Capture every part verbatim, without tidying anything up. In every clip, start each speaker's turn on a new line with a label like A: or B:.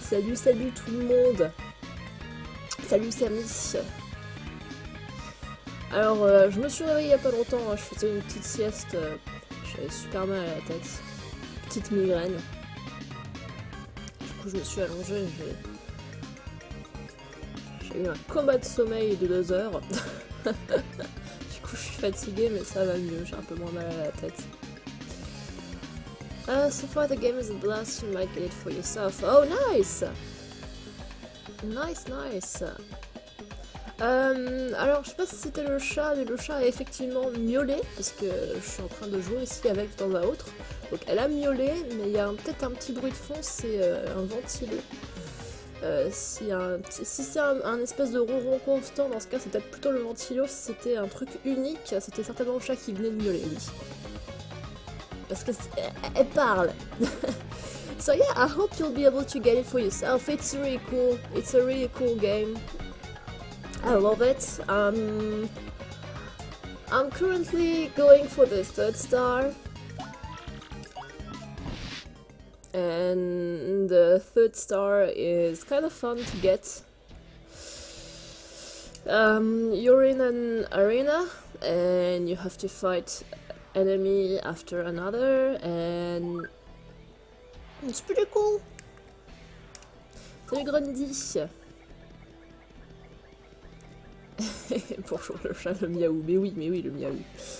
A: Salut, salut tout le monde. Salut Samy. Alors, euh, je me suis réveillée il y a pas longtemps, hein. Je faisais une petite sieste. Euh, J'avais super mal à la tête. Petite migraine. Du coup, je me suis allongée. J'ai eu un combat de sommeil de deux heures. Du coup, je suis fatiguée, mais ça va mieux. J'ai un peu moins mal à la tête. Uh, so far the game is a blast, you might get it for yourself. Oh, nice! Nice, nice. Euh, alors, je sais pas si c'était le chat, mais le chat a effectivement miaulé, parce que je suis en train de jouer ici avec de temps à autre. Donc elle a miaulé, mais il y a peut-être un petit bruit de fond, c'est euh, un ventilo. Euh, si un, si c'est un, un espèce de ronron constant, dans ce cas c'est peut-être plutôt le ventilo. Si c'était un truc unique, c'était certainement le chat qui venait de miauler, oui. Parce que elle parle. So yeah, I hope you'll be able to get it for yourself. It's really cool. It's a really cool game. I love it. Um, I'm currently going for the third star. And the third star is kind of fun to get. Um, you're in an arena and you have to fight enemy after another, and it's pretty cool. Salut Grundy. Bonjour le chat, le miaou. Mais oui, mais oui, le miaou.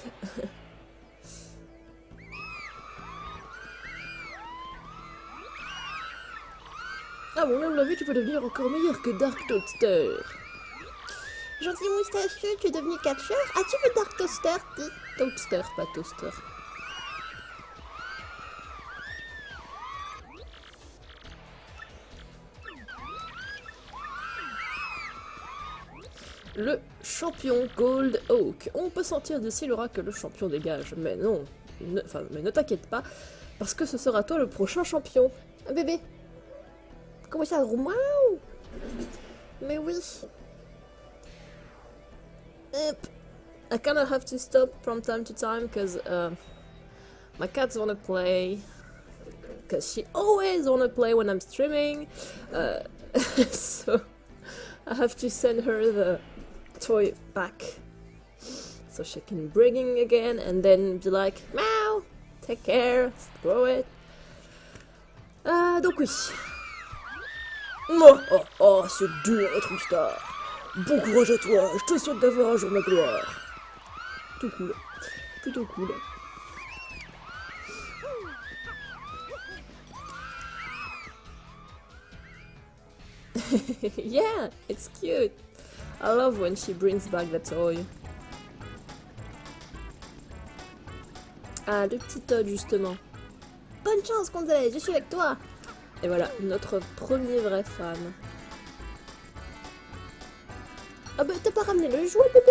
A: Ah bon, là on l'a vu, tu peux devenir encore meilleur que Dark Toaster. Gentil moustachu, tu es devenu catcheur. As-tu vu Dark Toaster? Dis Toaster, pas Toaster. Le champion Gold Oak. On peut sentir d'ici l'aura que le champion dégage. Mais non, ne, enfin, mais ne t'inquiète pas, parce que ce sera toi le prochain champion. Un bébé. Comment ça? Waouh! Mais oui. Hop. I kind of have to stop from time to time because uh, my cats wanna play. Because she always wanna play when I'm streaming. Uh, so I have to send her the toy back so she can bring it again and then be like, meow, take care, throw it. Uh, donc oui. Oh, oh, oh, c'est dur être une star. Bon courage à toi, je te souhaite d'avoir un jour ma gloire. Tout cool, plutôt cool. Yeah, it's cute. I love when she brings back the toy. Ah, le petit Todd justement. Bonne chance Gonzalez, je suis avec toi. Et voilà, notre premier vrai fan. Ah bah t'as pas ramené le jouet bébé?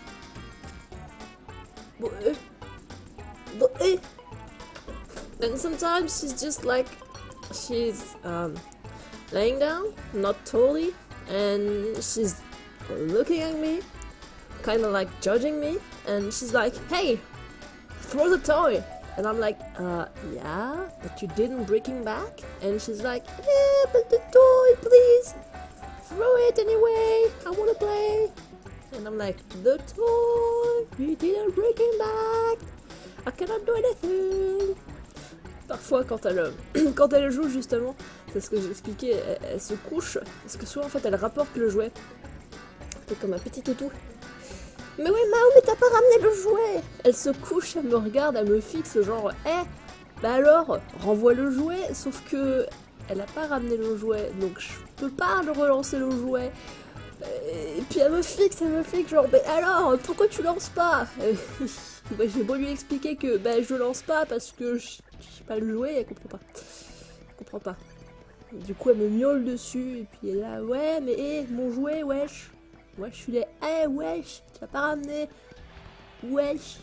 A: Bon, euh... Bon, eh. And sometimes she's just like... She's um, laying down, not totally, and she's looking at me, kind of like judging me, and she's like, hey, throw the toy. And I'm like, uh, yeah, but you didn't bring him back? And she's like, yeah, but the toy, please, throw it anyway, I wanna play. And I'm like, the toy, you didn't bring him back, I cannot do anything. Parfois, quand elle, quand elle joue, justement, c'est ce que j'expliquais, elle, elle se couche, parce que souvent, en fait, elle rapporte le jouet, un peu comme un petit toutou. Mais oui, Mao, mais t'as pas ramené le jouet! Elle se couche, elle me regarde, elle me fixe, genre, eh, hey, bah alors, renvoie le jouet, sauf que elle a pas ramené le jouet, donc je peux pas le relancer le jouet. Et puis elle me fixe, elle me fixe, genre, mais alors, pourquoi tu lances pas? Bah, j'ai beau lui expliquer que bah, je lance pas parce que je sais pas le jouet, elle comprend pas. Elle comprend pas. Du coup, elle me miaule dessus, et puis elle est là, ouais, mais hé, mon jouet, wesh. Moi, je suis là, hé, hey, wesh, tu l'as pas ramené. Wesh.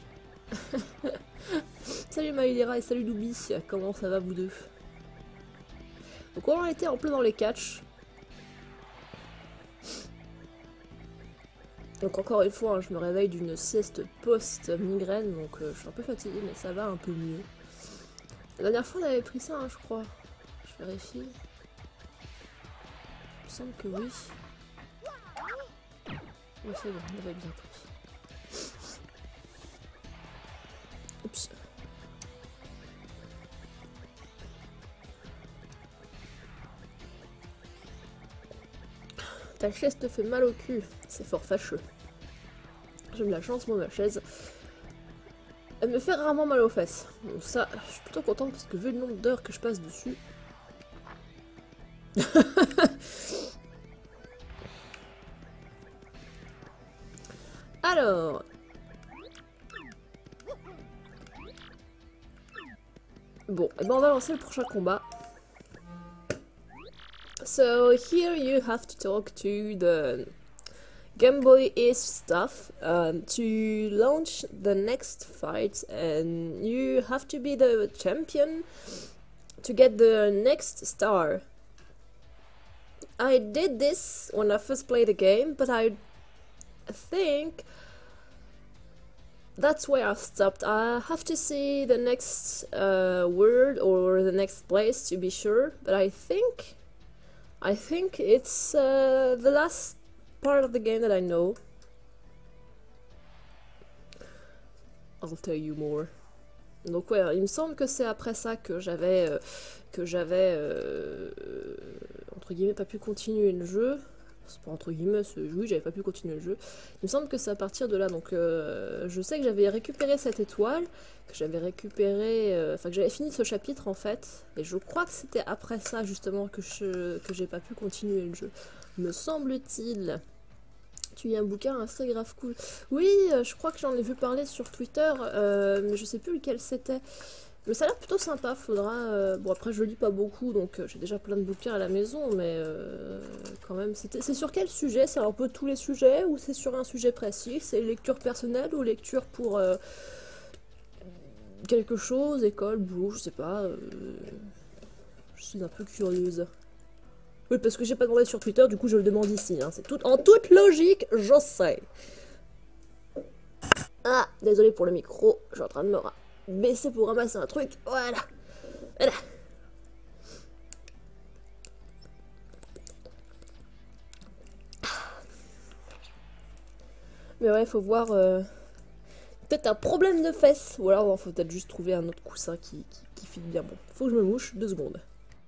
A: Salut Maïlera et salut Doubi, comment ça va vous deux? Donc, on en était en plein dans les catchs. Donc encore une fois, hein, je me réveille d'une sieste post-migraine, donc euh, je suis un peu fatiguée, mais ça va un peu mieux. La dernière fois, on avait pris ça, hein, je crois. Je vérifie. Il me semble que oui. Oui, c'est bon, on avait bien pris. Oups. Ta chaise te fait mal au cul, c'est fort fâcheux. J'ai de la chance, moi, ma chaise, elle me fait rarement mal aux fesses. Donc ça, je suis plutôt contente parce que vu le nombre d'heures que je passe dessus... Alors... Bon, et ben on va lancer le prochain combat. So here you have to talk to the Game Boy East staff um, to launch the next fight, and you have to be the champion to get the next star. I did this when I first played the game, but I think that's where I stopped. I have to see the next uh, word or the next place to be sure, but I think I think it's uh, the last part of the game that I know. I'll tell you more. Donc ouais, il me semble que c'est après ça que j'avais euh, que j'avais euh, entre guillemets pas pu continuer le jeu. C'est pas entre guillemets, oui, j'avais pas pu continuer le jeu. Il me semble que c'est à partir de là. Donc euh, je sais que j'avais récupéré cette étoile, que j'avais récupéré, euh, enfin que j'avais fini ce chapitre en fait. Et je crois que c'était après ça justement que je que j'ai pas pu continuer le jeu. Me semble-t-il. Tu lis un bouquin, c'est grave cool. Oui, euh, je crois que j'en ai vu parler sur Twitter, euh, mais je sais plus lequel c'était. Mais ça a l'air plutôt sympa, faudra... Euh... Bon après je lis pas beaucoup, donc euh, j'ai déjà plein de bouquins à la maison, mais euh, quand même... C'est sur quel sujet? C'est un peu tous les sujets, ou c'est sur un sujet précis? C'est lecture personnelle ou lecture pour euh, quelque chose, école, boulot, je sais pas. Euh... Je suis un peu curieuse. Oui, parce que j'ai pas demandé sur Twitter, du coup je le demande ici. Hein. C'est tout... En toute logique, j'en sais. Ah, désolé pour le micro, je suis en train de me baisser pour ramasser un truc. Voilà. Voilà. Mais ouais, faut voir... Euh... Peut-être un problème de fesses. Ou alors, faut peut-être juste trouver un autre coussin qui, qui, qui file bien. Bon, faut que je me mouche, deux secondes.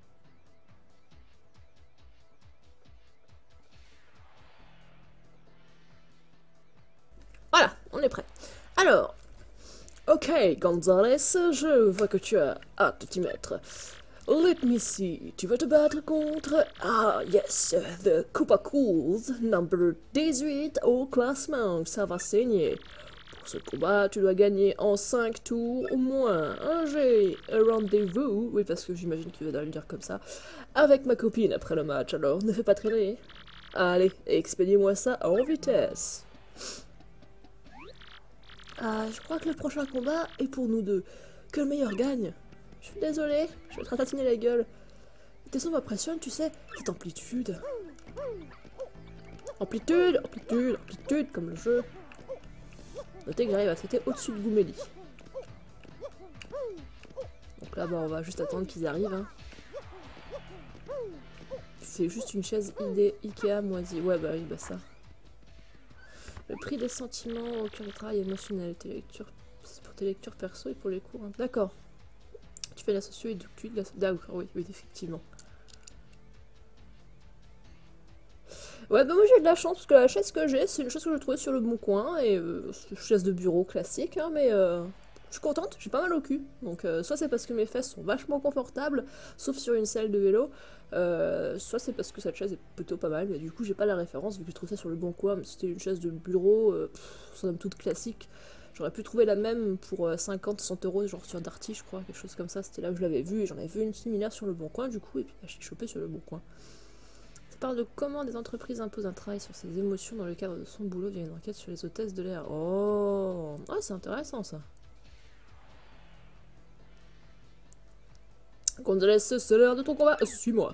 A: Voilà, on est prêt. Alors, ok, Gonzalez, je vois que tu as hâte de t'y mettre. Let me see, tu vas te battre contre... Ah, yes, the Koopa Cools, number dix-huit au classement, ça va saigner. Pour ce combat, tu dois gagner en cinq tours au moins. Un G, un rendez-vous, oui, parce que j'imagine que tu vas le dire comme ça, avec ma copine après le match, alors ne fais pas traîner. Allez, expédie-moi ça en vitesse. Ah, je crois que le prochain combat est pour nous deux. Que le meilleur gagne. Je suis désolée, je vais te ratatiner la gueule. Tes sons m'impressionnent, tu sais, cette amplitude. Amplitude, amplitude, amplitude, comme le jeu. Notez que j'arrive à sauter au-dessus de Gouméli. Donc là, bah, on va juste attendre qu'ils arrivent. Hein. C'est juste une chaise idée Ikea moisie. Ouais, bah oui, bah ça. Le prix des sentiments au cœur du travail émotionnel. Tes lectures, c'est pour tes lectures perso et pour les cours. Hein. D'accord. Tu fais la socio-éductive. La... D'accord, oui, oui, effectivement. Ouais, bah moi j'ai de la chance parce que la chaise que j'ai, c'est une chaise que j'ai trouvée sur le bon coin. Et euh, c'est une chaise de bureau classique, hein, mais euh, je suis contente, j'ai pas mal au cul. Donc euh, soit c'est parce que mes fesses sont vachement confortables, sauf sur une selle de vélo. Euh, soit c'est parce que cette chaise est plutôt pas mal, mais du coup j'ai pas la référence vu que je trouve ça sur le bon coin, mais c'était une chaise de bureau, euh, somme toute classique. J'aurais pu trouver la même pour cinquante à cent euros, genre sur Darty je crois, quelque chose comme ça, c'était là où je l'avais vue, et j'en avais vu une similaire sur le bon coin du coup, et puis bah, j'ai chopé sur le bon coin. Ça parle de comment des entreprises imposent un travail sur ses émotions dans le cadre de son boulot via une enquête sur les hôtesses de l'air. Oh, ouais, c'est intéressant ça. Gonzalez, c'est l'heure de ton combat. Suis-moi.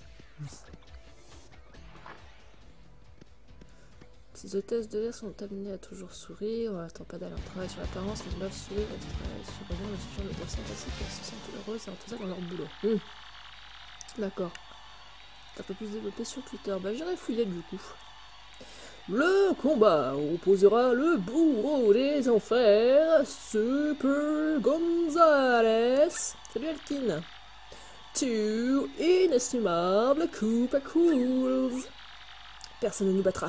A: Ces hôtesses de l'air sont amenées à toujours sourire. On n'attend pas d'aller en travail sur l'apparence, mais doivent sourire et travailler sur rien, le futur des personnes ainsi qu'elles se sentent heureuses et enthousiastes dans leur boulot. Mmh. D'accord. un peu plus développé sur Twitter. Bah j'irai fouiller du coup. Le combat opposera le bourreau des enfers, Super Gonzalez. Salut Alkin. Two inestimables Koopa Cools. Personne ne nous battra.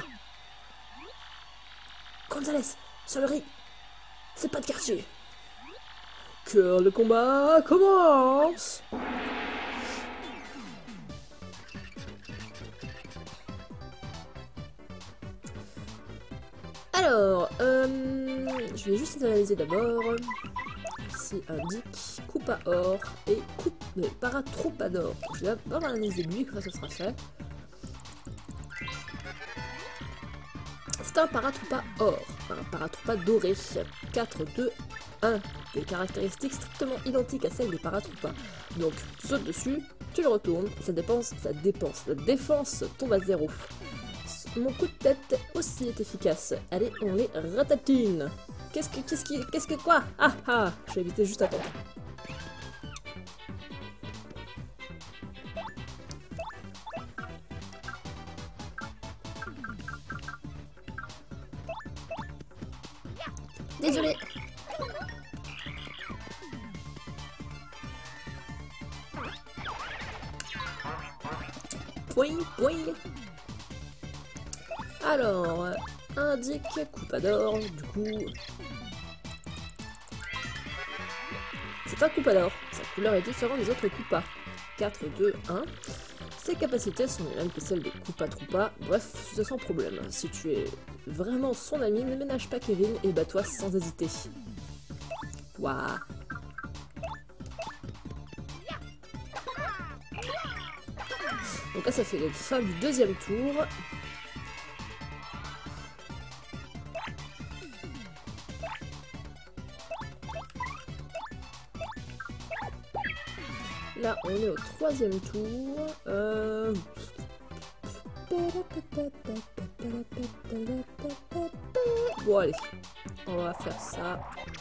A: Gonzalez, sur le ring. C'est pas de quartier. Que le combat commence. Alors, euh, je vais juste analyser d'abord. Ici indique Koopa Or et Koopa Paratroupador. Je vais d'abord analyser lui, que ça ce sera fait. C'est un Paratroupa Or, un Paratroupa doré, quatre, deux, un. Des caractéristiques strictement identiques à celles des Paratroupas. Donc, tu sautes dessus, tu le retournes, ça dépense, ça dépense, la défense tombe à zéro. Mon coup de tête aussi est efficace. Allez, on les ratatine. Qu'est-ce que, qu'est-ce qui, qu'est-ce que quoi? Ah ah, je vais éviter juste à temps. Désolé. Point, point. Alors, indique Koopa d'or, du coup. C'est un Koopa d'or. Sa couleur est différente des autres Koopas. quatre, deux, un. Ses capacités sont les mêmes que celles des Koopa Troopa. Bref, c'est sans problème. Si tu es vraiment son ami, ne ménage pas Kevin et bats-toi sans hésiter. Waouh. Donc là, ça fait la fin du deuxième tour. Là, on est au troisième tour. Euh... Bon, allez. On va faire ça.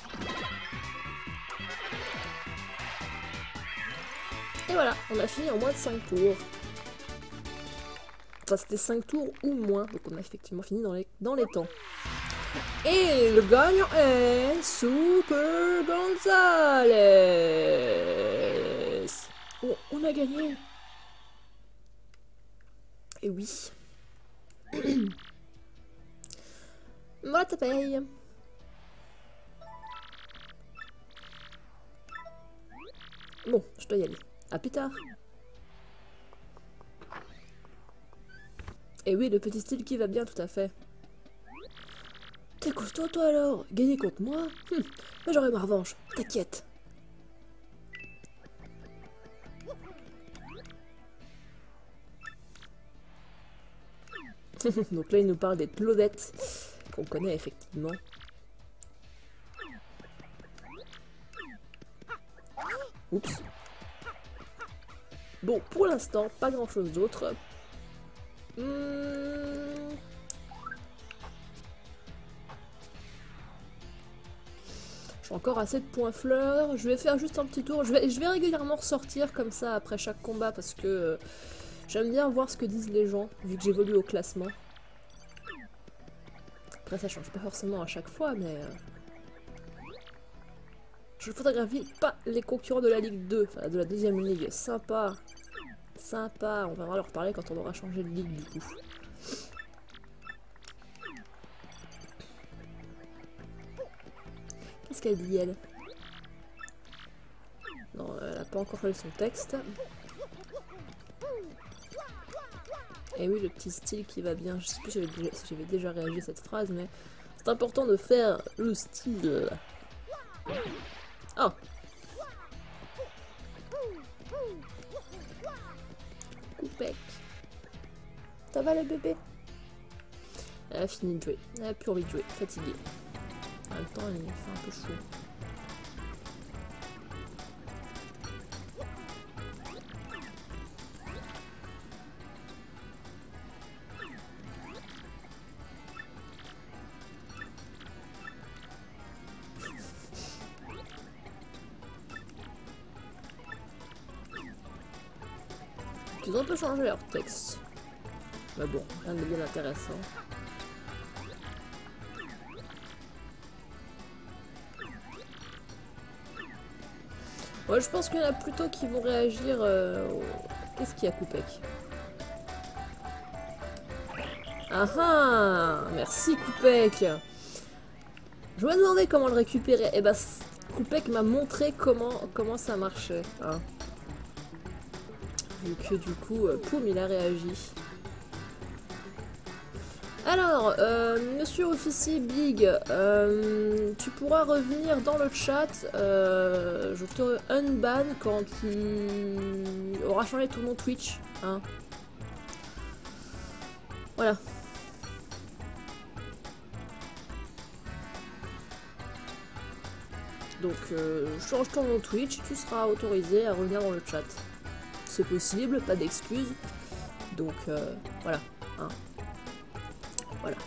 A: Et voilà, on a fini en moins de cinq tours. Enfin, c'était cinq tours ou moins. Donc on a effectivement fini dans les, dans les temps. Et le gagnant est Super Gonzalez. Oh, on a gagné. Et oui. Voilà ta paye. Bon, je dois y aller. À plus tard. Et oui, le petit style qui va bien, tout à fait. T'es costaud toi alors? Gagner contre moi? Hum, mais j'aurai ma revanche, t'inquiète. Donc là il nous parle des Claudettes, qu'on connaît effectivement. Oups. Bon, pour l'instant, pas grand chose d'autre. Hum... J'ai encore assez de points fleurs. Je vais faire juste un petit tour. Je vais, je vais régulièrement ressortir comme ça après chaque combat parce que euh, j'aime bien voir ce que disent les gens vu que j'évolue au classement. Après ça change pas forcément à chaque fois mais... Euh, je photographie pas les concurrents de la Ligue deux, enfin de la deuxième ligue. Sympa. Sympa. On va leur parler quand on aura changé de ligue du coup. Qu'est-ce qu'elle dit elle? Non, elle a pas encore lu son texte. Et oui, le petit style qui va bien. Je sais plus si j'avais déjà, si déjà réagi à cette phrase, mais c'est important de faire le style. Oh! Coupec. Ça va le bébé? Elle a fini de jouer. Elle a plus envie de jouer. Fatiguée. En même temps, il fait un peu chaud. qu'ils ont un peu changé leur texte. Mais bon, rien de bien intéressant. Ouais, je pense qu'il y en a plutôt qui vont réagir euh, au... Qu'est-ce qu'il y a, Coupec? Ah ah! Merci, Coupec! Je me demandais comment le récupérer. Et bah, Coupec m'a montré comment, comment ça marchait. Hein. Vu que du coup, euh, Poum, il a réagi. Alors, euh, monsieur officier Big, euh, tu pourras revenir dans le chat. Euh, je te unban quand tu auras changé tout mon Twitch. Hein. Voilà. Donc, euh, change ton nom Twitch, tu seras autorisé à revenir dans le chat. C'est possible, pas d'excuses. Donc, euh, voilà. Hein. Voilà.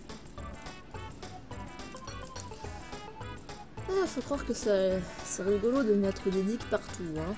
A: Ah, faut croire que c'est rigolo de mettre des dicks partout, hein.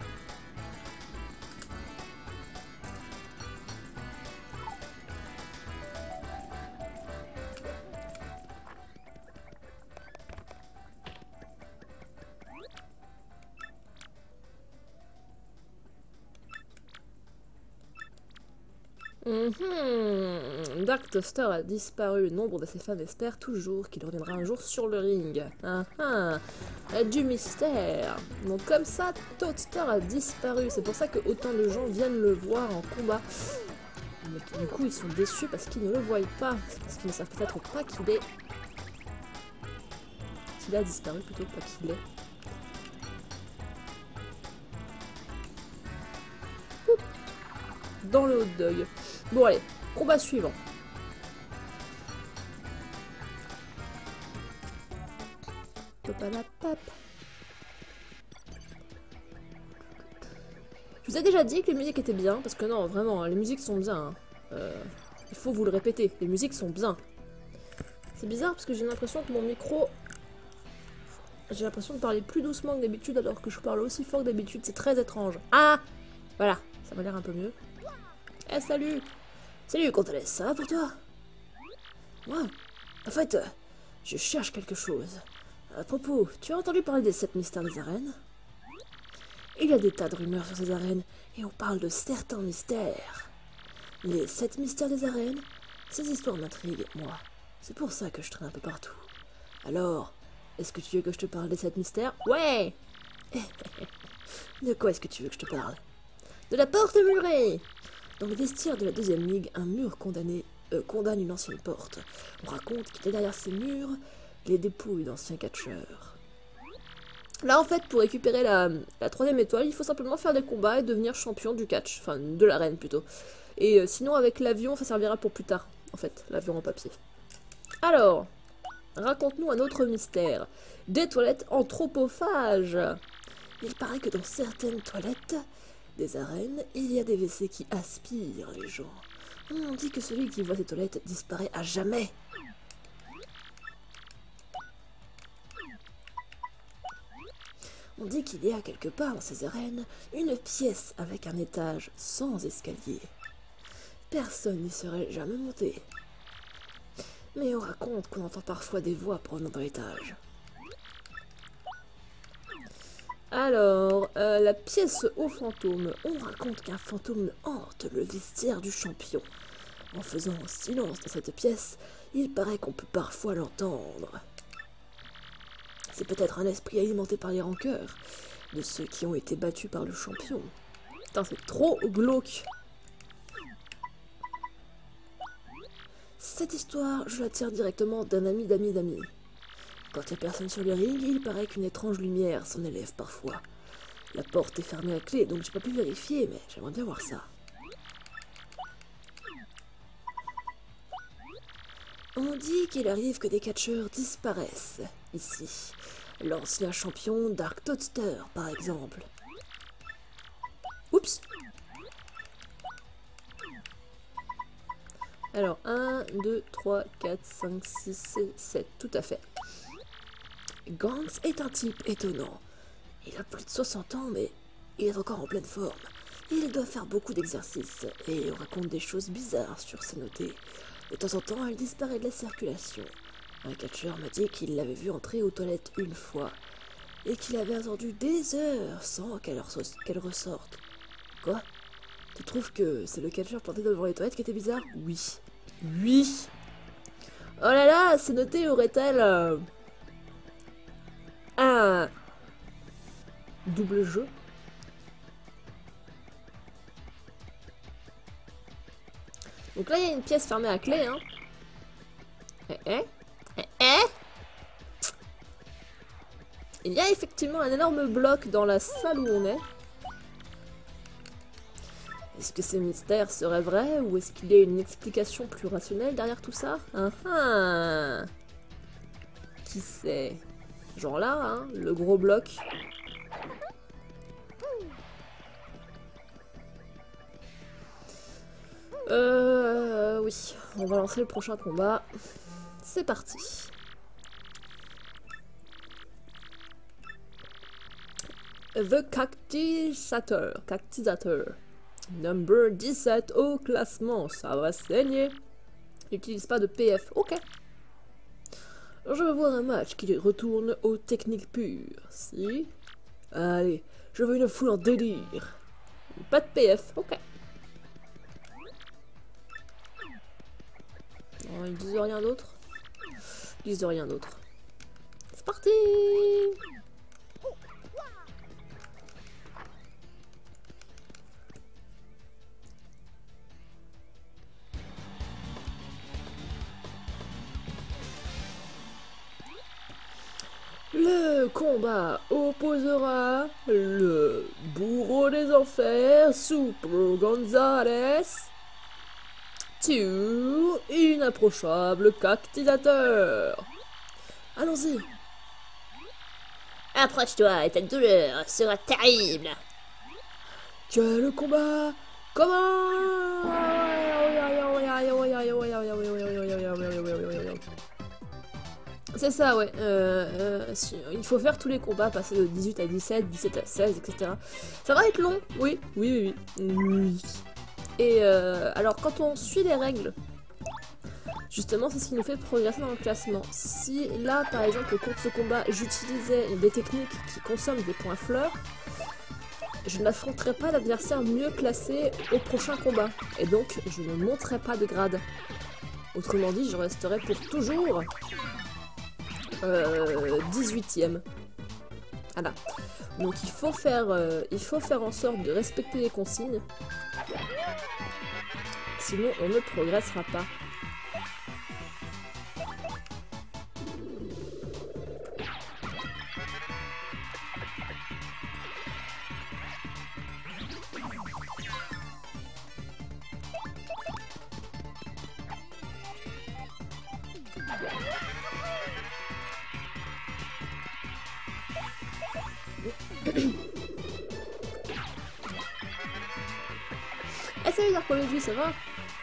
A: Mm-hmm. Dark Toaster a disparu. Nombre de ses fans espèrent toujours qu'il reviendra un jour sur le ring. Ah ah, du mystère. Donc comme ça, Toaster a disparu. C'est pour ça que autant de gens viennent le voir en combat. Mais du coup, ils sont déçus parce qu'ils ne le voient pas. Parce qu'ils ne savent peut-être pas qu'il est... qu'il a disparu plutôt pas qu'il est. Oup. Dans le hot dog. Bon allez, combat suivant. Je vous ai déjà dit que les musiques étaient bien, parce que non, vraiment, les musiques sont bien. Hein. Euh, il faut vous le répéter, les musiques sont bien. C'est bizarre parce que j'ai l'impression que mon micro... J'ai l'impression de parler plus doucement que d'habitude alors que je parle aussi fort que d'habitude, c'est très étrange. Ah! Voilà, ça m'a l'air un peu mieux. Eh, salut! Salut, Contélès, ça va pour toi? Moi, en fait, euh, je cherche quelque chose. À propos, tu as entendu parler des sept mystères des arènes? Il y a des tas de rumeurs sur ces arènes, et on parle de certains mystères. Les sept mystères des arènes, ces histoires m'intriguent, moi. C'est pour ça que je traîne un peu partout. Alors, est-ce que tu veux que je te parle des sept mystères? Ouais! De quoi est-ce que tu veux que je te parle? De la porte murée! Dans le vestiaire de la deuxième ligue, un mur condamné, euh, condamne une ancienne porte. On raconte qu'il y a derrière ces murs les dépouilles d'anciens catcheurs. Là, en fait, pour récupérer la, la troisième étoile, il faut simplement faire des combats et devenir champion du catch. Enfin, de l'arène plutôt. Et euh, sinon, avec l'avion, ça servira pour plus tard, en fait, l'avion en papier. Alors, raconte-nous un autre mystère. Des toilettes anthropophages. Il paraît que dans certaines toilettes des arènes, il y a des W C qui aspirent les gens. On dit que celui qui voit ces toilettes disparaît à jamais. On dit qu'il y a quelque part dans ces arènes une pièce avec un étage sans escalier. Personne n'y serait jamais monté. Mais on raconte qu'on entend parfois des voix provenant de l'étage. Alors, euh, la pièce aux fantômes. On raconte qu'un fantôme hante le vestiaire du champion. En faisant silence dans cette pièce, il paraît qu'on peut parfois l'entendre. C'est peut-être un esprit alimenté par les rancœurs de ceux qui ont été battus par le champion. Putain, c'est trop glauque. Cette histoire, je la tire directement d'un ami d'amis d'amis. Quand il n'y a personne sur le ring, il paraît qu'une étrange lumière s'en élève parfois. La porte est fermée à clé, donc j'ai pas pu vérifier, mais j'aimerais bien voir ça. On dit qu'il arrive que des catcheurs disparaissent, ici. L'ancien champion Dark Toaster, par exemple. Oups! Alors, un, deux, trois, quatre, cinq, six, sept, tout à fait. Gantz est un type étonnant. Il a plus de soixante ans, mais il est encore en pleine forme. Il doit faire beaucoup d'exercices et il raconte des choses bizarres sur ses notés. De temps en temps, elle disparaît de la circulation. Un catcheur m'a dit qu'il l'avait vu entrer aux toilettes une fois et qu'il avait attendu des heures sans qu'elle res- qu'elle ressorte. Quoi? Tu trouves que c'est le catcheur planté devant les toilettes qui était bizarre? Oui. Oui. Oh là là, c'est noté, aurait-elle euh, un double jeu? Donc là, il y a une pièce fermée à clé, hein. Eh, eh, eh, eh. Il y a effectivement un énorme bloc dans la salle où on est. Est-ce que ces mystères seraient vrais ou est-ce qu'il y a une explication plus rationnelle derrière tout ça? Ah ah. Qui sait? Genre là, hein, le gros bloc. Euh... Oui, on va lancer le prochain combat. C'est parti. The Cactisateur. Cactisateur. Number dix-sept au classement. Ça va saigner. N'utilise pas de P F. Ok. Je veux voir un match qui retourne aux techniques pures. Si. Allez, je veux une foule en délire. Pas de P F. Ok. Non, ils disent rien d'autre. Ils disent rien d'autre. C'est parti! Le combat opposera le bourreau des enfers, Super Gonzalez, to inapprochable Cactisateur. Allons-y.
B: Approche-toi et ta douleur sera terrible.
A: Quel combat! Comment? C'est ça, ouais. Euh, euh, si- il faut faire tous les combats, passer de dix-huit à dix-sept, dix-sept à seize, et cetera. Ça va être long, oui, oui, oui, oui. oui. Et euh, alors, quand on suit les règles, justement, c'est ce qui nous fait progresser dans le classement. Si là, par exemple, au cours de ce combat, j'utilisais des techniques qui consomment des points fleurs, je n'affronterai pas l'adversaire mieux classé au prochain combat. Et donc, je ne monterai pas de grade. Autrement dit, je resterai pour toujours euh, dix-huitième. Voilà. Donc il faut faire, euh, il faut faire en sorte de respecter les consignes. Sinon, on ne progressera pas. Eh salut Darkology, ça va?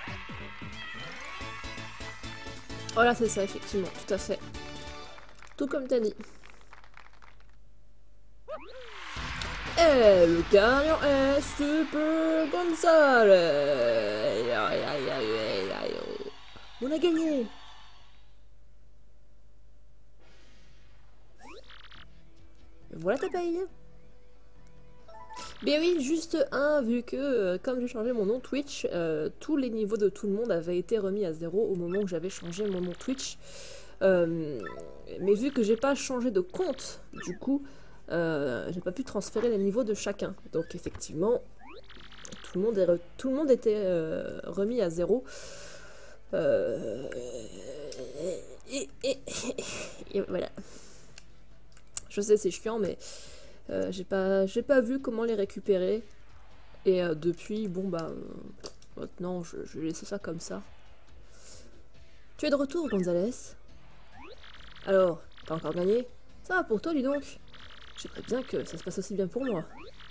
A: Voilà, c'est ça, effectivement, tout à fait. Tout comme t'as dit. Et le gagnant est Super Gonzalez. Aïe, aïe, aïe, aïe, aïe. On a gagné. Voilà ta paye. Bien oui, juste un, vu que, euh, comme j'ai changé mon nom Twitch, euh, tous les niveaux de tout le monde avaient été remis à zéro au moment où j'avais changé mon nom Twitch. Euh, mais vu que j'ai pas changé de compte, du coup, euh, j'ai pas pu transférer les niveaux de chacun. Donc effectivement, tout le monde, est re tout le monde était euh, remis à zéro. Euh, et, et, et, et voilà. Je sais, c'est chiant, mais... Euh, j'ai pas, j'ai pas vu comment les récupérer. Et euh, depuis, bon bah... Euh, maintenant, je, je vais laisser ça comme ça. Tu es de retour, Gonzalez? Alors, t'as encore gagné? Ça va pour toi, dis donc. J'aimerais bien que ça se passe aussi bien pour moi.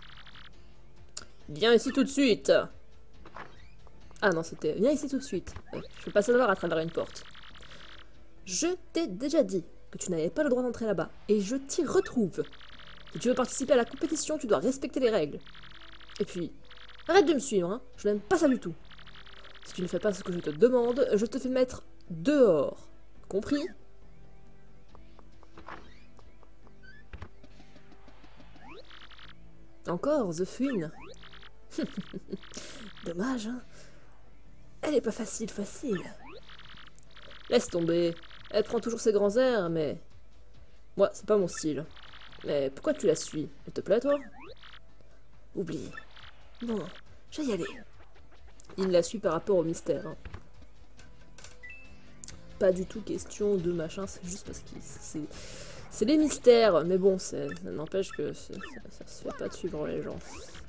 A: Viens ici tout de suite. Ah non, c'était... Viens ici tout de suite. Euh, je peux pas savoir à travers une porte. Je t'ai déjà dit que tu n'avais pas le droit d'entrer là-bas. Et je t'y retrouve. Si tu veux participer à la compétition, tu dois respecter les règles. Et puis, Arrête de me suivre, hein. Je n'aime pas ça du tout. Si tu ne fais pas ce que je te demande, je te fais mettre dehors. Compris? Encore, The Fouine. Dommage, hein. Elle est pas facile, facile. Laisse tomber. Elle prend toujours ses grands airs, mais... Moi, c'est pas mon style. Mais pourquoi tu la suis? Elle te plaît, toi? Oublie. Bon, je vais y aller. Il la suit par rapport au mystère. Hein. Pas du tout question de machin, c'est juste parce que c'est... C'est les mystères, mais bon, ça n'empêche que ça, ça se fait pas de suivre les gens.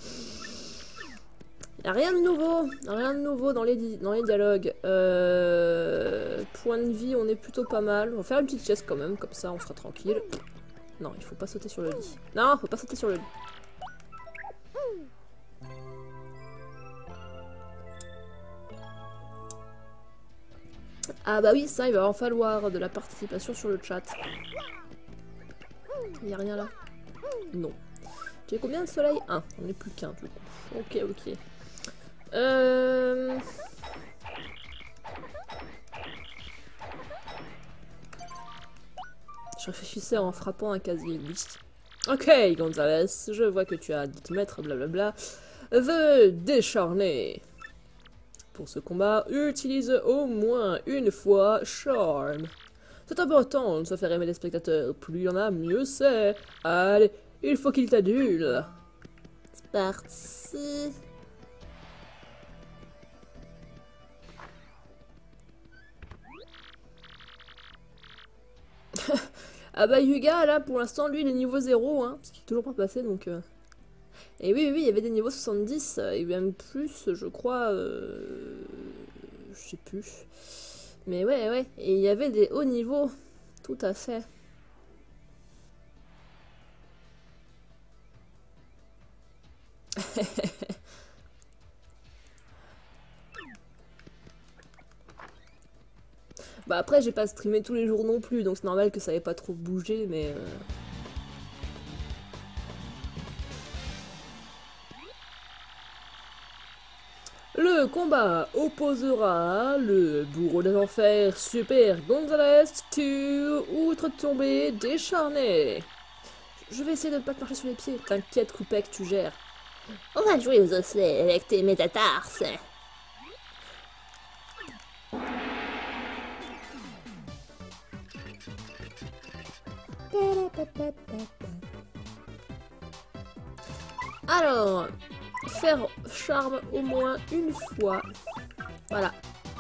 A: Y a rien de nouveau, rien de nouveau dans les, di dans les dialogues. Euh, point de vie, on est plutôt pas mal. On va faire une petite chaise quand même, comme ça on sera tranquille. Non, il faut pas sauter sur le lit. Non, faut pas sauter sur le lit. Ah bah oui, ça, il va en falloir de la participation sur le chat. Il n'y a rien là? Non. Tu as combien de soleil? Un. On n'est plus qu'un du coup. Ok, ok. Euh... Je réfléchissais en frappant un casier. Oui. Ok, Gonzalez, je vois que tu as dix mètres, blablabla. The décharné. Pour ce combat, utilise au moins une fois Charme. C'est important de se faire aimer les spectateurs. Plus il y en a, mieux c'est. Allez, il faut qu'il t'adule. C'est parti. Ah bah Yuga, là, pour l'instant, lui, il est niveau zéro, hein. Parce qu'il est toujours pas passé, donc... Euh... Et oui, oui, oui, il y avait des niveaux soixante-dix, et même plus, je crois... Euh... Je sais plus... Mais ouais, ouais, et il y avait des hauts niveaux, tout à fait. Bah après, j'ai pas streamé tous les jours non plus, donc c'est normal que ça ait pas trop bougé, mais... Euh... Le combat opposera le bourreau des enfers Super Gonzalez to outre-tombé décharné. Je vais essayer de ne pas te marcher sur les pieds. T'inquiète, Coupec, tu gères.
B: On va jouer aux osselets avec tes métatarses.
A: Alors, faire charme au moins une fois. Voilà.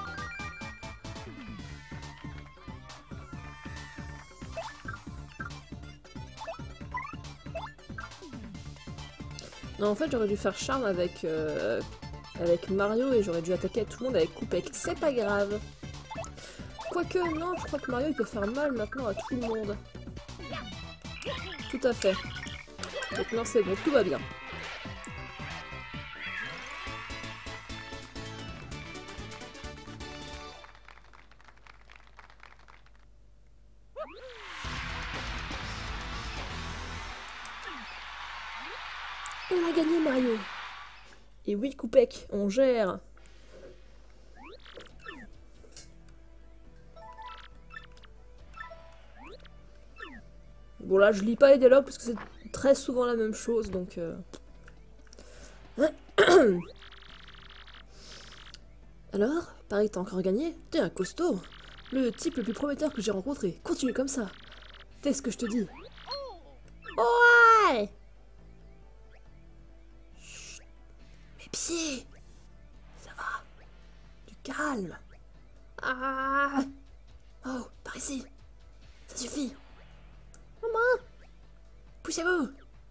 A: Non, en fait, j'aurais dû faire charme avec, euh, avec Mario et j'aurais dû attaquer tout le monde avec Coupec. C'est pas grave. Quoique, non, je crois que Mario il peut faire mal maintenant à tout le monde. Tout à fait. Donc non, c'est bon, tout va bien. On a gagné, Mario. Et oui, Coupec, on gère. Bon là, je lis pas les dialogues parce que c'est très souvent la même chose, donc... Euh... Alors, pareil, t'as encore gagné? T'es un costaud. Le type le plus prometteur que j'ai rencontré. Continue comme ça. Fais ce que je te dis.
B: Ouais.
A: Chut. Mes pieds. Ça va. Du calme. Ah. Oh, par ici. Ça suffit. Maman. Poussez-vous.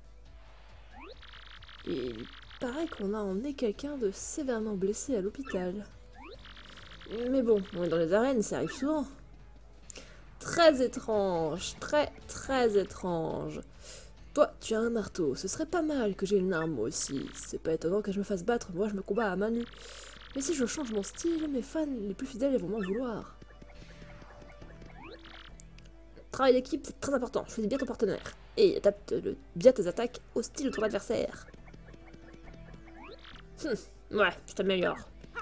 A: Il paraît qu'on a emmené quelqu'un de sévèrement blessé à l'hôpital. Mais bon, on est dans les arènes, ça arrive souvent. Très étrange, très très étrange. Toi, tu as un marteau, ce serait pas mal que j'ai une arme moi aussi. C'est pas étonnant que je me fasse battre, moi je me combats à main nue. Mais si je change mon style, mes fans les plus fidèles vont m'en vouloir. Travail d'équipe, c'est très important, choisis bien ton partenaire. Et adapte le, bien tes attaques au style de ton adversaire. Hum, ouais, je t'améliore.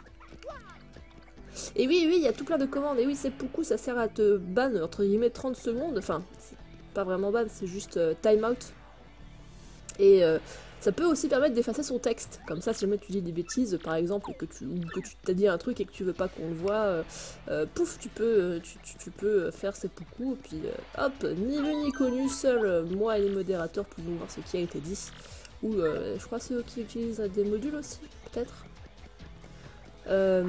A: Et oui, oui, il y a tout plein de commandes. Et oui, c'est beaucoup, ça sert à te ban, entre guillemets, trente secondes. Enfin, c'est pas vraiment ban, c'est juste euh, timeout. Et euh, ça peut aussi permettre d'effacer son texte. Comme ça, si jamais tu dis des bêtises, par exemple, et que tu ou que tu t'as dit un truc et que tu veux pas qu'on le voit, euh, euh, pouf, tu peux, euh, tu, tu, tu peux faire ces poucous. Et puis, euh, hop, ni vu ni connu, seul euh, moi et les modérateurs pouvons voir ce qui a été dit. Ou, euh, je crois, ceux qui utilisent des modules aussi, peut-être. Euh,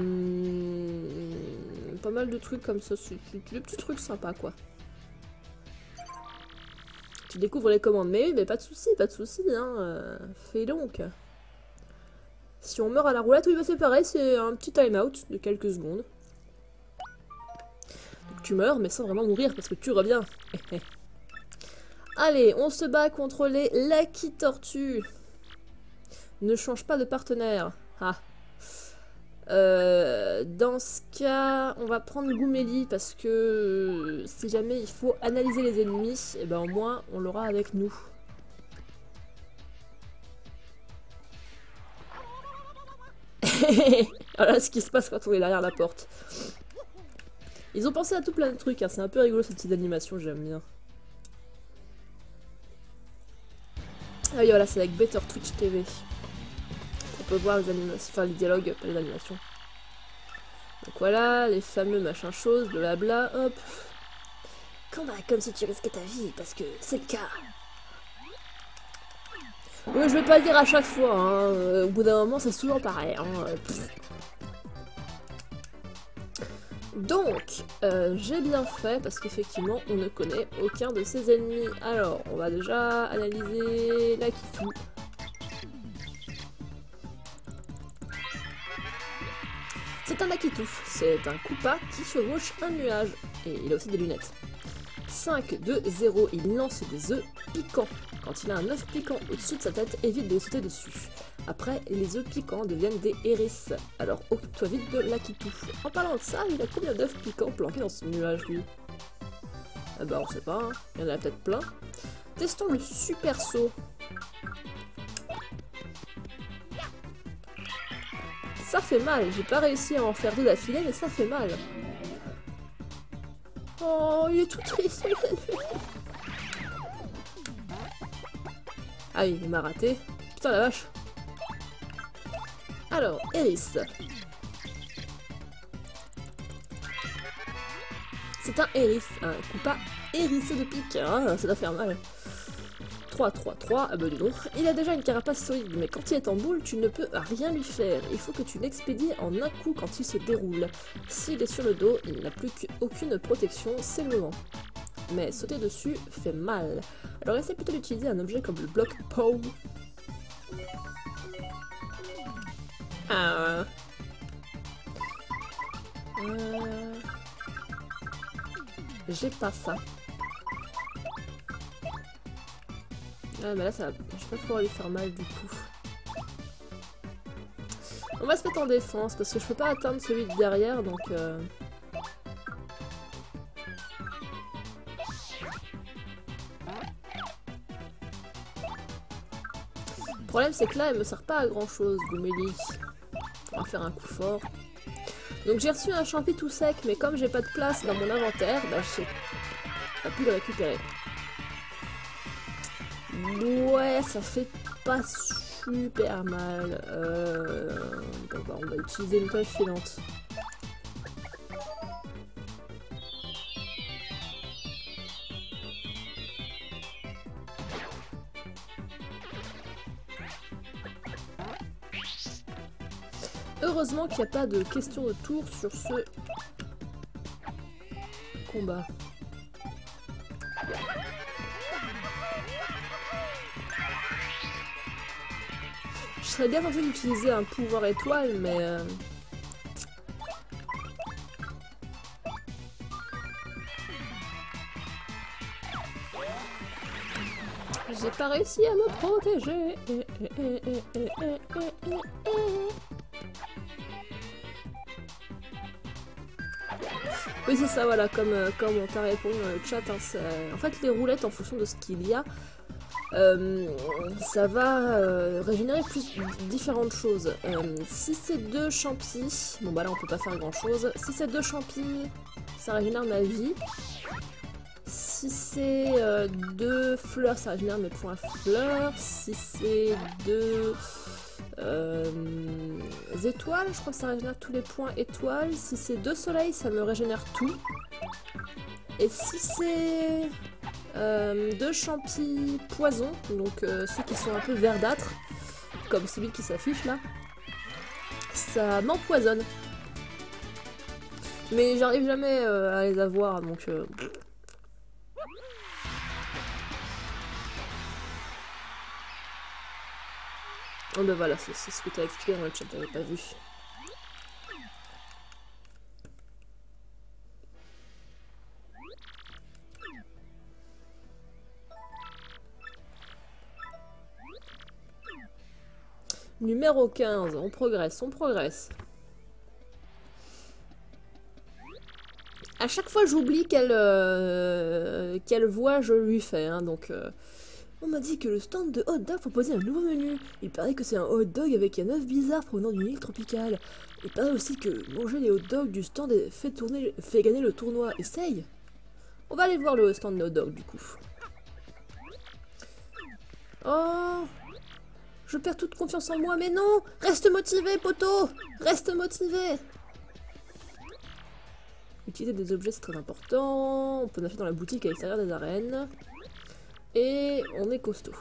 A: pas mal de trucs comme ça, c'est des petits trucs sympas quoi. Tu découvres les commandes, mais oui, mais pas de soucis, pas de soucis, hein. Euh, fais donc. Si on meurt à la roulette, oui, bah c'est pareil, c'est un petit time-out de quelques secondes. Donc tu meurs, mais sans vraiment mourir parce que tu reviens. Allez, on se bat contre les Lucky Tortues. Ne change pas de partenaire. Ah. Euh, dans ce cas, on va prendre Goumélie parce que euh, si jamais il faut analyser les ennemis, et ben au moins on l'aura avec nous. Voilà ce qui se passe quand on est derrière la porte. Ils ont pensé à tout plein de trucs, hein. C'est un peu rigolo cette petite animation, j'aime bien. Ah oui voilà, c'est avec Better Twitch T V. On peut voir les animations, enfin les dialogues, pas les animations. Donc voilà, les fameux machins choses, blabla, hop.
B: Combat comme si tu risquais ta vie, parce que c'est le cas.
A: Oui, je vais pas le dire à chaque fois, hein. Euh, au bout d'un moment c'est souvent pareil. Hein. Donc, euh, j'ai bien fait, parce qu'effectivement on ne connaît aucun de ses ennemis. Alors, on va déjà analyser Lakitu. C'est un Lakitu, c'est un Koopa qui chevauche un nuage, et il a aussi des lunettes. cinq, deux, zéro, il lance des œufs piquants. Quand il a un œuf piquant au-dessus de sa tête, évite de sauter dessus. Après, les œufs piquants deviennent des hérissons, alors occupe-toi vite de Lakitu. En parlant de ça, il a combien d'œufs piquants planqués dans ce nuage, lui? Ah bah on sait pas, hein. Il y en a peut-être plein. Testons le super saut. Ça fait mal, j'ai pas réussi à en faire deux d'affilée, mais ça fait mal. Oh, il est tout triste. Ah oui, il m'a raté. Putain la vache. Alors, Héris. C'est un Héris, un Koopa hérissé de pique. Ah, ça doit faire mal. trois, trois, trois, ah bah dis donc. Il a déjà une carapace solide, mais quand il est en boule, tu ne peux rien lui faire. Il faut que tu l'expédies en un coup quand il se déroule. S'il est sur le dos, il n'a plus qu'aucune protection, c'est le moment. Mais sauter dessus fait mal. Alors essaie plutôt d'utiliser un objet comme le bloc P O W. Ah. Euh... J'ai pas ça. Ah mais là ça, je vais pas pouvoir lui faire mal du coup. On va se mettre en défense parce que je peux pas atteindre celui de derrière donc euh... Le problème c'est que là elle me sert pas à grand chose, Goumélie. On va faire un coup fort. Donc j'ai reçu un champi tout sec mais comme j'ai pas de place dans mon inventaire, bah j'ai pas pu le récupérer. Ouais, ça fait pas super mal. Euh... Bon, bah, on va utiliser une page filante. Heureusement qu'il n'y a pas de question de tour sur ce combat. Je serais bien tenté d'utiliser un pouvoir étoile, mais... Euh... J'ai pas réussi à me protéger. Oui c'est ça, voilà, comme, euh, comme on t'a répondu dans le chat, hein, en fait les roulettes en fonction de ce qu'il y a, euh, ça va euh, régénérer plus différentes choses. Euh, si c'est deux champis, bon bah là on peut pas faire grand chose. Si c'est deux champis, ça régénère ma vie. Si c'est euh, deux fleurs, ça régénère mes points fleurs. Si c'est deux euh, étoiles, je crois que ça régénère tous les points étoiles. Si c'est deux soleils, ça me régénère tout. Et si c'est euh, deux champis poison, donc euh, ceux qui sont un peu verdâtres, comme celui qui s'affiche là, ça m'empoisonne. Mais j'arrive jamais euh, à les avoir, donc... Euh... Oh ben voilà, c'est ce que tu as expliqué dans le chat, j'avais pas vu. Numéro quinze, on progresse, on progresse. À chaque fois j'oublie quelle, euh, quelle voix je lui fais, hein, donc... Euh... On m'a dit que le stand de hot dog proposait un nouveau menu. Il paraît que c'est un hot dog avec un œuf bizarre provenant d'une île tropicale. Il paraît aussi que manger les hot dogs du stand fait, tourner, fait gagner le tournoi. Essaye. On va aller voir le stand de hot dog du coup. Oh, je perds toute confiance en moi, mais non. Reste motivé, poteau. Reste motivé. Utiliser des objets, c'est très important. On peut en acheter dans la boutique à l'extérieur des arènes. Et on est costaud.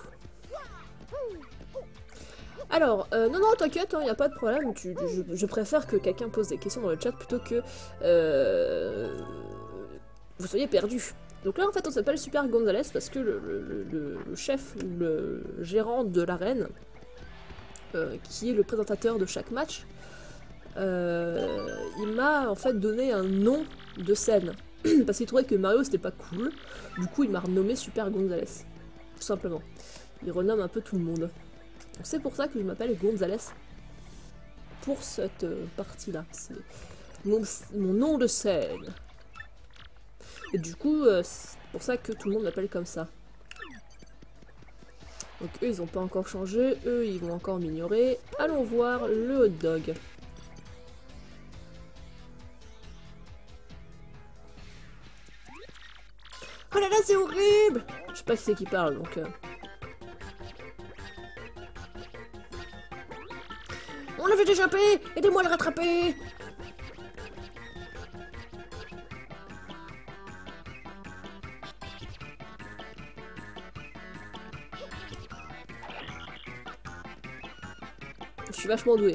A: Alors, euh, non, non, t'inquiète, il hein, n'y a pas de problème. Tu, je, je préfère que quelqu'un pose des questions dans le chat plutôt que euh, vous soyez perdu. Donc là, en fait, on s'appelle Super Gonzalez parce que le, le, le, le chef, le gérant de l'arène, euh, qui est le présentateur de chaque match, euh, il m'a en fait donné un nom de scène. Parce qu'il trouvait que Mario c'était pas cool. Du coup il m'a renommé Super Gonzalez. Tout simplement. Il renomme un peu tout le monde. C'est pour ça que je m'appelle Gonzalez. Pour cette euh, partie-là. C'est mon, mon nom de scène. Et du coup, euh, c'est pour ça que tout le monde m'appelle comme ça. Donc eux ils ont pas encore changé. Eux ils vont encore m'ignorer. Allons voir le hot dog. Oh là là, c'est horrible! Je sais pas qui c'est qui parle, donc... Euh... On l'a fait échapper! Aidez-moi à le rattraper! Je suis vachement douée.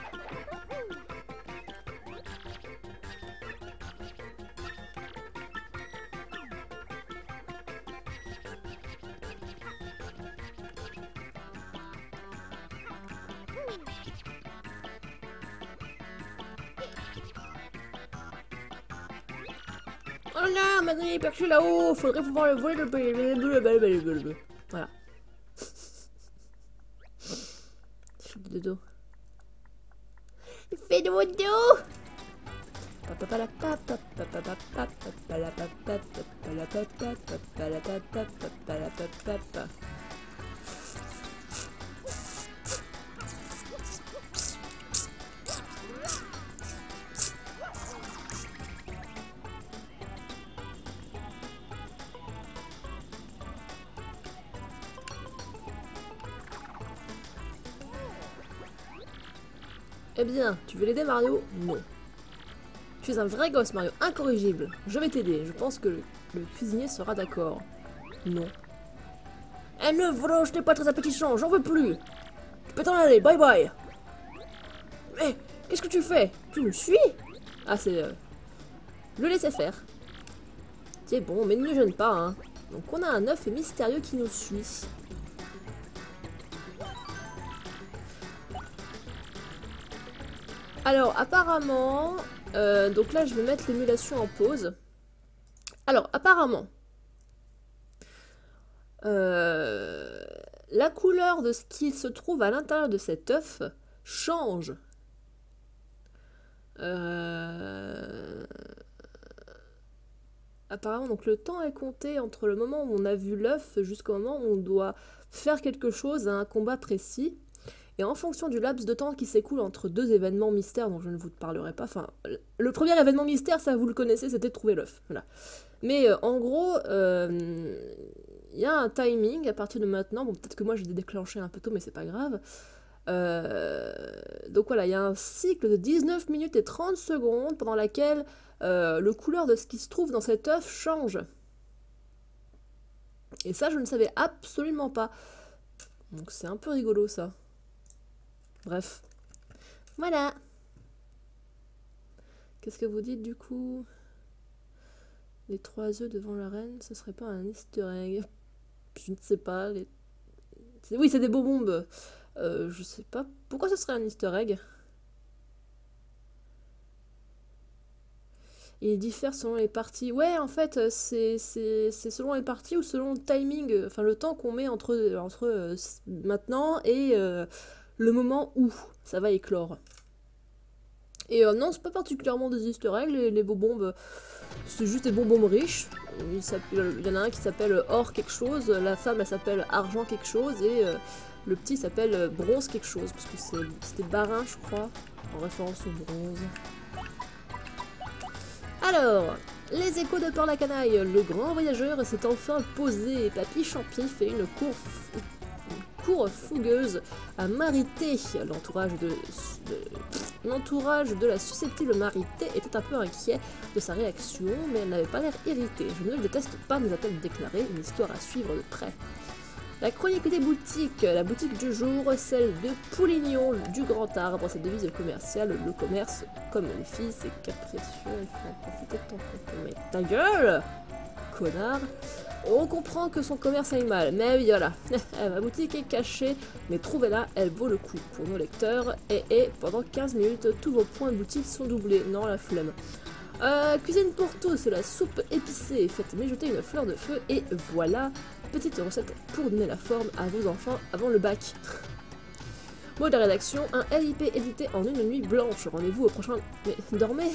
A: Oh là, maintenant il est perché là-haut, faudrait pouvoir le voler le... Voilà. Il fait de dos. Il fait de dos. Eh bien, tu veux l'aider Mario? Non. Tu es un vrai gosse Mario, incorrigible. Je vais t'aider, je pense que le, le cuisinier sera d'accord. Non. Eh ne voilà, je n'ai pas très appétissant, j'en veux plus. Tu peux t'en aller, bye bye. Mais, qu'est-ce que tu fais? Tu me suis? Ah, c'est... Euh, le laisser faire. C'est bon, mais ne nous gêne pas, hein. Donc on a un œuf mystérieux qui nous suit. Alors, apparemment... Euh, donc là, je vais mettre l'émulation en pause. Alors, apparemment... Euh, la couleur de ce qui se trouve à l'intérieur de cet œuf change. Euh... Apparemment, donc le temps est compté entre le moment où on a vu l'œuf jusqu'au moment où on doit faire quelque chose à un combat précis. Et en fonction du laps de temps qui s'écoule entre deux événements mystères dont je ne vous parlerai pas, enfin, le premier événement mystère, ça vous le connaissez, c'était de trouver l'œuf. Voilà. Mais euh, en gros, il euh, y a un timing à partir de maintenant. Bon, peut-être que moi je l'ai déclenché un peu tôt, mais c'est pas grave. Euh, donc voilà, il y a un cycle de dix-neuf minutes et trente secondes pendant laquelle euh, le couleur de ce qui se trouve dans cet œuf change. Et ça, je ne savais absolument pas. Donc c'est un peu rigolo ça. Bref. Voilà. Qu'est-ce que vous dites du coup? Les trois œufs devant la reine, ce serait pas un easter egg? Je ne sais pas. Les... Oui, c'est des bonbons. Euh, je sais pas. Pourquoi ce serait un easter egg? Il diffère selon les parties. Ouais, en fait, c'est selon les parties ou selon le timing, enfin le temps qu'on met entre, entre euh, maintenant et euh, le moment où ça va éclore. Et euh, non, c'est pas particulièrement des easter eggs, les, les bonbons, c'est juste des bonbons riches. Il, il y en a un qui s'appelle or quelque chose, la femme elle s'appelle argent quelque chose, et euh, le petit s'appelle bronze quelque chose, parce que c'était Barin, je crois, en référence au bronze. Alors, les échos de Port-la-Canaille, le grand voyageur s'est enfin posé et Papy Champi fait une cour, une cour fougueuse à Marité. L'entourage de, de, l'entourage de la susceptible Marité était un peu inquiet de sa réaction, mais elle n'avait pas l'air irritée. Je ne le déteste pas, nous a-t-elle déclaré, une histoire à suivre de près. La chronique des boutiques, la boutique du jour, celle de Poulignon du Grand Arbre, cette devise commerciale, le commerce, comme les filles, c'est capricieux, il faut en profiter tant qu'on peut. Mais ta gueule, connard. On comprend que son commerce aille mal, mais voilà, ma boutique est cachée, mais trouvez-la, elle vaut le coup pour nos lecteurs, et, et pendant quinze minutes, tous vos points de boutique sont doublés, non la flemme. Euh, cuisine pour tous, la soupe épicée, faites mijoter une fleur de feu, et voilà, petite recette pour donner la forme à vos enfants avant le bac. Mot de la rédaction, un L I P édité en une nuit blanche. Rendez-vous au prochain... Mais dormez.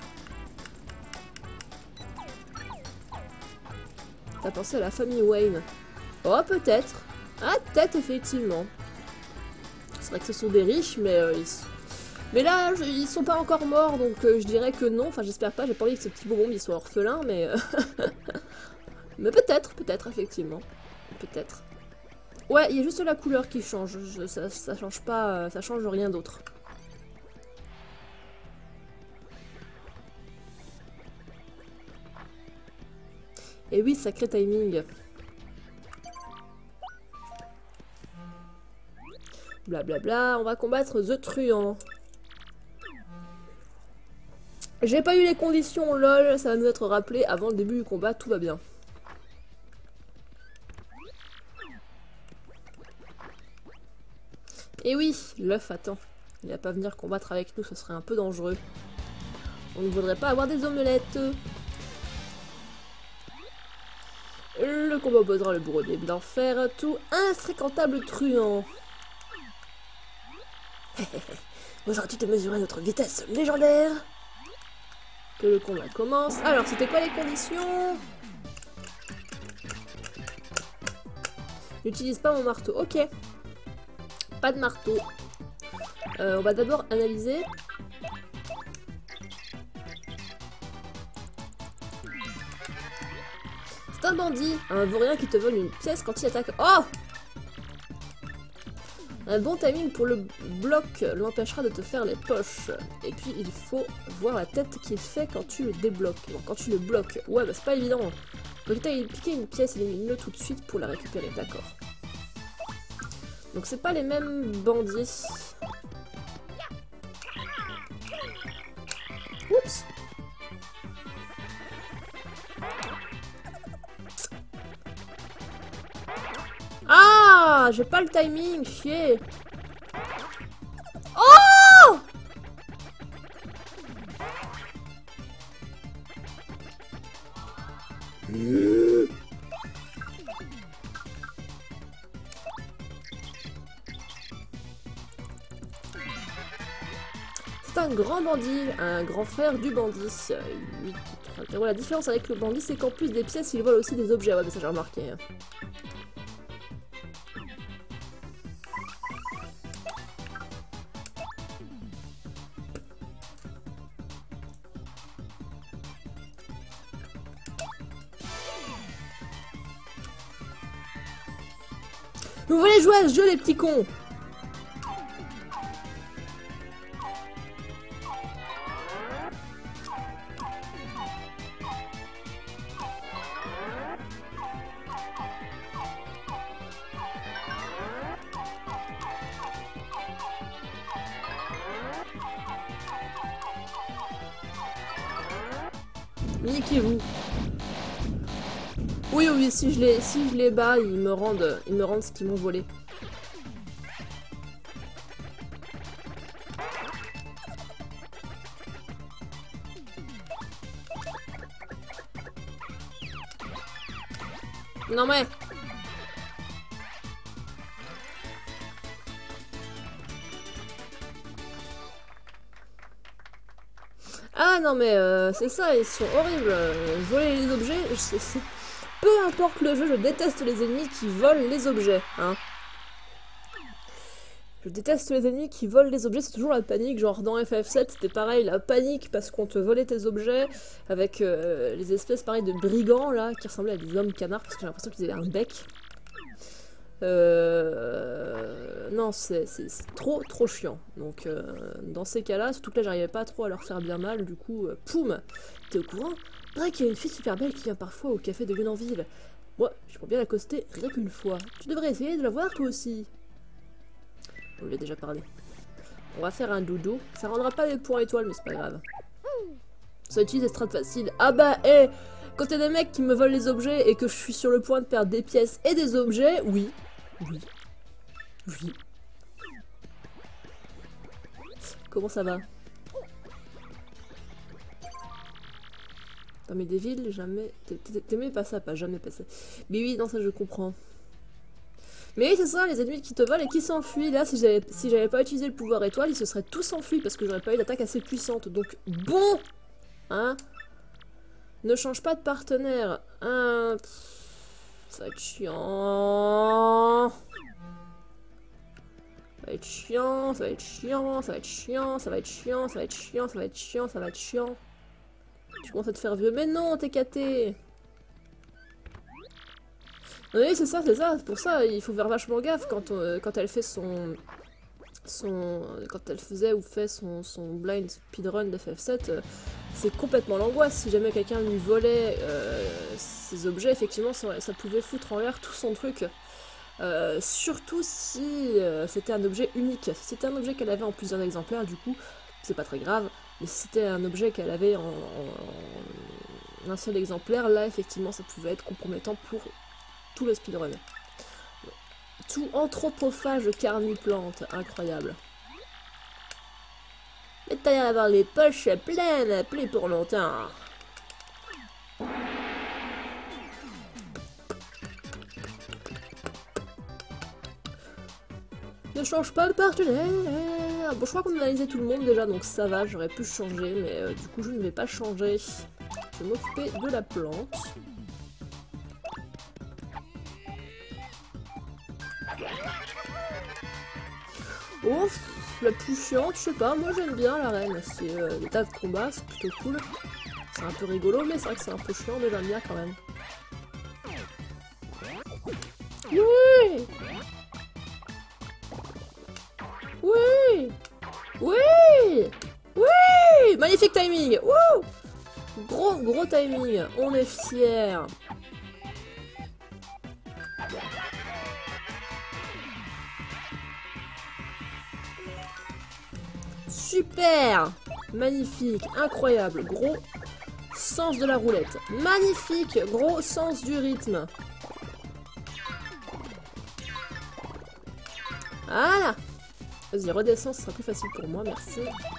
A: T'as pensé à la famille Wayne? Oh, peut-être. Ah, peut-être, effectivement. C'est vrai que ce sont des riches, mais... Euh, ils... Mais là, je... ils sont pas encore morts, donc euh, je dirais que non. Enfin, j'espère pas, j'ai pas envie que ce petit bonbon il soit orphelin, mais... Euh... Mais peut-être, peut-être, effectivement. Peut-être. Ouais, il y a juste la couleur qui change. Je, ça, ça change pas, ça change rien d'autre. Et oui, sacré timing. Blablabla, bla bla, on va combattre The Truand. J'ai pas eu les conditions, lol, ça va nous être rappelé avant le début du combat, tout va bien. Et oui, l'œuf attend. Il va pas venir combattre avec nous, ce serait un peu dangereux. On ne voudrait pas avoir des omelettes. Le combat opposera le bourreau des d'enfer, tout infréquentable truand. Voudras-tu te mesurer notre vitesse légendaire? Que le combat commence. Alors, c'était quoi les conditions? N'utilise pas mon marteau. Ok. Pas de marteau. Euh, on va d'abord analyser. C'est un bandit, un vaurien qui te vole une pièce quand il attaque. Oh! Un bon timing pour le bloc l'empêchera de te faire les poches. Et puis il faut voir la tête qu'il fait quand tu le débloques. Bon, quand tu le bloques. Ouais, bah c'est pas évident. Faut que tu ailles piquer une pièce, élimine-le tout de suite pour la récupérer. D'accord. Donc c'est pas les mêmes bandits. Oups. Ah, j'ai pas le timing, chier. Oh! Mmh. C'est un grand bandit, un grand frère du bandit. huit, trois, la différence avec le bandit, c'est qu'en plus des pièces, il vole aussi des objets. Ouais, mais ça j'ai remarqué. Vous voulez jouer à ce jeu, les petits cons? Niquez-vous. Oui, oui, si je les, si je les bats, ils me rendent, ils me rendent ce qu'ils m'ont volé. Non mais... Ah non mais euh, c'est ça, ils sont horribles. Euh, voler les objets, c'est... Peu importe le jeu, je déteste les ennemis qui volent les objets, hein. Je déteste les ennemis qui volent les objets, c'est toujours la panique, genre dans F F sept c'était pareil, la panique parce qu'on te volait tes objets, avec euh, les espèces pareil de brigands là, qui ressemblaient à des hommes canards, parce que j'ai l'impression qu'ils avaient un bec. Euh... Non, c'est trop trop chiant. Donc euh, dans ces cas-là, surtout que là j'arrivais pas trop à leur faire bien mal, du coup, euh, poum. T'es au courant? Pareil qu'il y a une fille super belle qui vient parfois au café de Lunenville. Moi, je pourrais bien l'accoster rien qu'une fois. Tu devrais essayer de la voir toi aussi. On lui a déjà parlé. On va faire un dodo. Ça rendra pas les points étoiles, mais c'est pas grave. Ça utilise des strats faciles. Ah bah, hé hey, quand t'as des mecs qui me volent les objets et que je suis sur le point de perdre des pièces et des objets, oui. Oui. Oui. Comment ça va? Dans mes des villes, jamais... T'aimais pas ça, pas jamais passé. Mais oui, non, ça je comprends. Mais oui, c'est ça, les ennemis qui te volent et qui s'enfuient. Là, si j'avais si j'avais pas utilisé le pouvoir étoile, ils se seraient tous enfuis parce que j'aurais pas eu d'attaque assez puissante. Donc, bon! Hein? Ne change pas de partenaire. Hein? Ça va être chiant. Ça va être chiant, ça va être chiant, ça va être chiant, ça va être chiant, ça va être chiant, ça va être chiant, ça va être chiant. Tu commences à te faire vieux. Mais non, t'es caté. Oui, c'est ça, c'est ça. Pour ça, il faut faire vachement gaffe quand, on, quand elle fait son... son quand elle faisait ou fait son, son blind speedrun de F F sept, euh, c'est complètement l'angoisse. Si jamais quelqu'un lui volait euh, ses objets, effectivement, ça, ça pouvait foutre en l'air tout son truc. Euh, surtout si euh, c'était un objet unique. Si c'était un objet qu'elle avait en plusieurs exemplaires, du coup, c'est pas très grave. Mais si c'était un objet qu'elle avait en, en, en un seul exemplaire, là, effectivement, ça pouvait être compromettant pour tout le speedrun. Tout anthropophage carniplante, incroyable. Mais t'as l'air d'avoir les poches pleines, plus pour longtemps. Ne change pas de partenaire. Bon, je crois qu'on a analysé tout le monde déjà, donc ça va, j'aurais pu changer, mais euh, du coup je ne vais pas changer. Je vais m'occuper de la plante. Oh, la plus chiante, je sais pas, moi j'aime bien la reine. C'est euh, des tas de combats, c'est plutôt cool. C'est un peu rigolo, mais c'est vrai que c'est un peu chiant, mais j'aime bien quand même. Oui! Oui! Oui! Oui! Magnifique timing! Wouh! Gros, gros timing. On est fiers. Super! Magnifique, incroyable, gros sens de la roulette. Magnifique, gros sens du rythme. Voilà! Vas-y, redescends, ce sera plus facile pour moi, merci.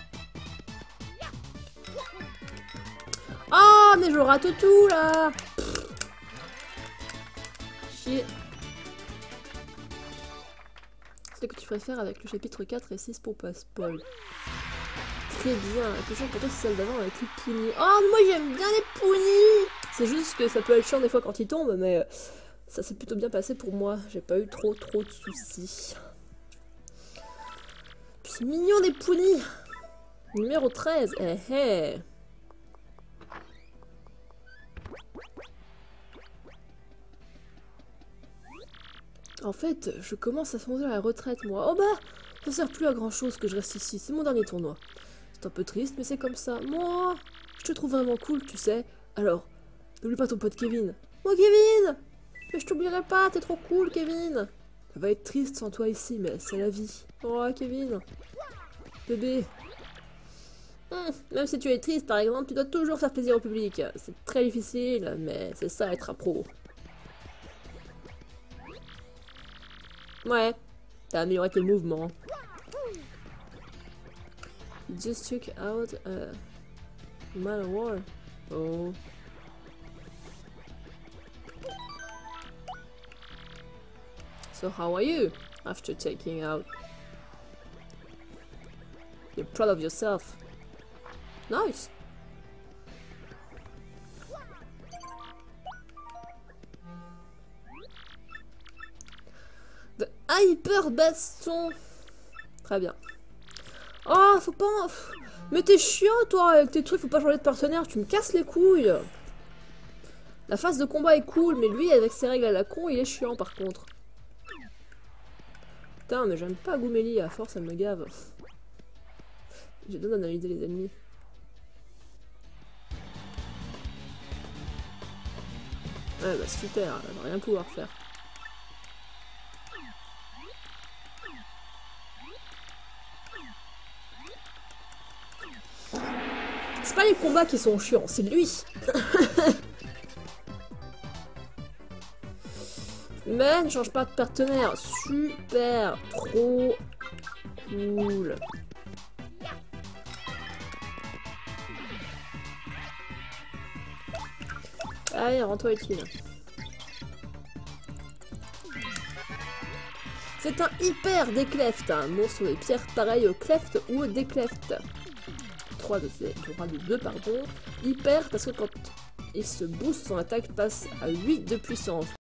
A: Ah, oh, mais je rate tout, là! Chier. C'est ce que tu préfères avec le chapitre quatre et six pour pas spoil. Très bien, la plus chiante pour toi c'est celle d'avant avec les pounis. Oh, moi j'aime bien les pounis! C'est juste que ça peut être chiant des fois quand ils tombent, mais ça s'est plutôt bien passé pour moi. J'ai pas eu trop trop de soucis. C'est mignon des pounis! Numéro treize, eh eh! En fait, je commence à songer à la retraite, moi. Oh bah, ça sert plus à grand chose que je reste ici, c'est mon dernier tournoi. C'est un peu triste, mais c'est comme ça. Moi, je te trouve vraiment cool, tu sais. Alors, n'oublie pas ton pote Kevin. Moi, Kevin! Mais je t'oublierai pas, t'es trop cool, Kevin! Ça va être triste sans toi ici, mais c'est la vie. Oh, Kevin! Bébé! Hum, même si tu es triste, par exemple, tu dois toujours faire plaisir au public. C'est très difficile, mais c'est ça être un pro. Ouais, t'as amélioré tes mouvements. You just took out a man of war. Oh. So how are you after taking out? You're proud of yourself. Nice. The hyper baston. Très bien. Oh, faut pas... Mais t'es chiant, toi, avec tes trucs, faut pas changer de partenaire, tu me casses les couilles. La phase de combat est cool, mais lui, avec ses règles à la con, il est chiant, par contre. Putain, mais j'aime pas Goumélie, à force, elle me gave. J'ai besoin d'analyser les ennemis. Ouais, bah super, elle va rien pouvoir faire. C'est pas les combats qui sont chiants, c'est lui. Mais ne change pas de partenaire. Super, trop cool. Allez, rends-toi utile. C'est un hyper décleft, un monstre de pierre pareil au cleft ou au décleft. trois de ces, de deux, pardon. Hyper parce que quand il se booste, son attaque passe à huit de puissance.